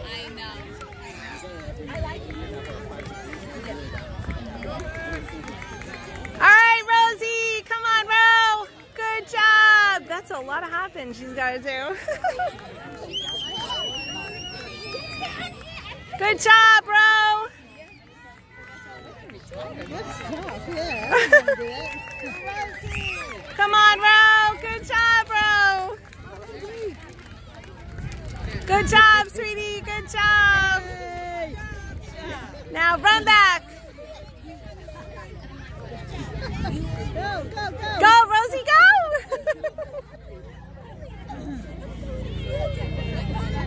I know. All right, Rosie, come on, Ro. Good job. That's a lot of hopping she's got to do. Good job, Ro. That's tough, yeah. Come on, Ro. Good job, Ro. Good job, sweetie. Good job. Now run back. Go, go, go. Go,